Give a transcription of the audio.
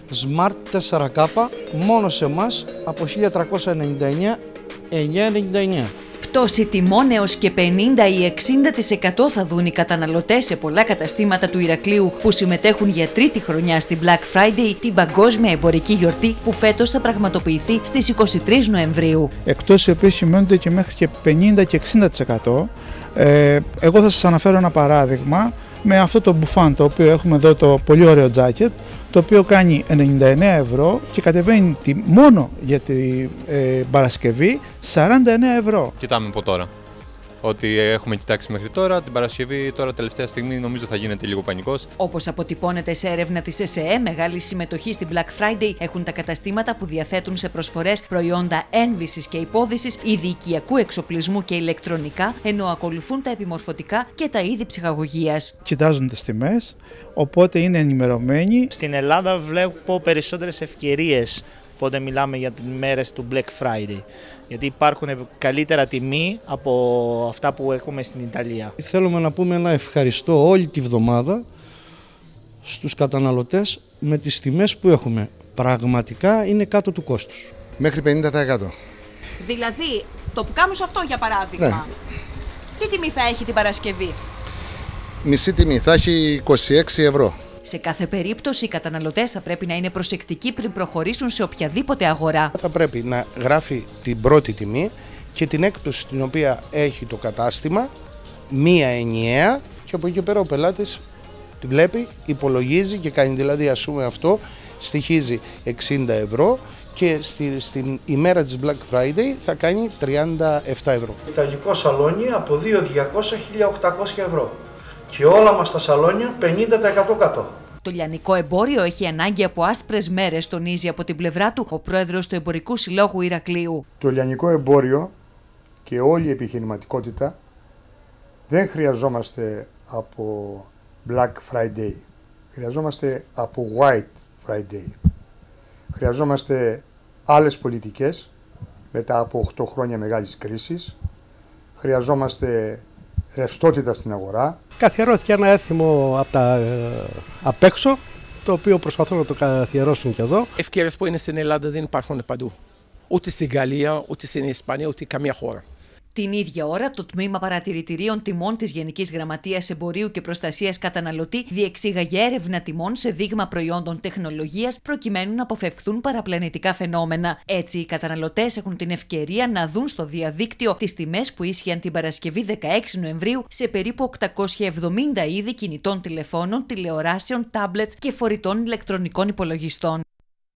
Smart 4K μόνο σε εμάς από 1.399,999. Πτώση τιμών έως και 50 ή 60% θα δουν οι καταναλωτές σε πολλά καταστήματα του Ηρακλείου που συμμετέχουν για τρίτη χρονιά στην Black Friday, την παγκόσμια εμπορική γιορτή που φέτος θα πραγματοποιηθεί στις 23 Νοεμβρίου. Εκτός οι οποίες σημαίνονται και μέχρι και 50 και 60%. Εγώ θα σας αναφέρω ένα παράδειγμα με αυτό το μπουφάν, το οποίο έχουμε εδώ, το πολύ ωραίο τζάκετ, το οποίο κάνει 99 ευρώ και κατεβαίνει μόνο για την Παρασκευή 49 ευρώ. Κοιτάμε από τώρα. Ό,τι έχουμε κοιτάξει μέχρι τώρα, την Παρασκευή, τώρα τελευταία στιγμή νομίζω θα γίνεται λίγο πανικός. Όπως αποτυπώνεται σε έρευνα της ΕΣΕΕ, μεγάλη συμμετοχή στην Black Friday έχουν τα καταστήματα που διαθέτουν σε προσφορές προϊόντα ένβησης και υπόδυσης, είδη οικιακού εξοπλισμού και ηλεκτρονικά, ενώ ακολουθούν τα επιμορφωτικά και τα είδη ψυχαγωγίας. Κοιτάζουν τις τιμές, οπότε είναι ενημερωμένοι. Στην Ελλάδα βλέπω περισσότερες ευκαιρίες πότε μιλάμε για τις μέρες του Black Friday, γιατί υπάρχουν καλύτερα τιμή από αυτά που έχουμε στην Ιταλία. Θέλουμε να πούμε ένα ευχαριστώ όλη τη βδομάδα στους καταναλωτές με τις τιμές που έχουμε. Πραγματικά είναι κάτω του κόστους. Μέχρι 50%. Δηλαδή, το πουκάμισο αυτό για παράδειγμα, ναι. Τι τιμή θα έχει την Παρασκευή? Μισή τιμή, θα έχει 26 ευρώ. Σε κάθε περίπτωση, οι καταναλωτές θα πρέπει να είναι προσεκτικοί πριν προχωρήσουν σε οποιαδήποτε αγορά. Θα πρέπει να γράφει την πρώτη τιμή και την έκπτωση την οποία έχει το κατάστημα, μία ενιαία, και από εκεί και πέρα ο πελάτης τη βλέπει, υπολογίζει και κάνει, δηλαδή ας πούμε αυτό στοιχίζει 60 ευρώ και στην ημέρα της Black Friday θα κάνει 37 ευρώ. Ιταλικό σαλόνι από 2.200-1.800 ευρώ. Και όλα μας τα σαλόνια 50% κάτω. Το λιανικό εμπόριο έχει ανάγκη από άσπρες μέρες, τονίζει από την πλευρά του ο πρόεδρος του Εμπορικού Συλλόγου Ηρακλείου. Το λιανικό εμπόριο και όλη η επιχειρηματικότητα δεν χρειαζόμαστε από Black Friday. Χρειαζόμαστε από White Friday. Χρειαζόμαστε άλλες πολιτικές μετά από 8 χρόνια μεγάλης κρίσης. Χρειαζόμαστε ρευστότητα στην αγορά. Καθιερώθηκε ένα έθιμο από τα απ' έξω, το οποίο προσπαθούν να το καθιερώσουν και εδώ. Ευκαιρίες που είναι στην Ελλάδα δεν υπάρχουν παντού. Ούτε στην Γαλλία, ούτε στην Ισπανία, ούτε καμία χώρα. Την ίδια ώρα, το Τμήμα Παρατηρητηρίων Τιμών της Γενικής Γραμματείας Εμπορίου και Προστασίας Καταναλωτή διεξήγαγε έρευνα τιμών σε δείγμα προϊόντων τεχνολογίας προκειμένου να αποφευχθούν παραπλανητικά φαινόμενα. Έτσι, οι καταναλωτές έχουν την ευκαιρία να δουν στο διαδίκτυο τις τιμές που ίσχυαν την Παρασκευή 16 Νοεμβρίου σε περίπου 870 είδη κινητών τηλεφώνων, τηλεοράσεων, τάμπλετς και φορητών ηλεκτρονικών υπολογιστών.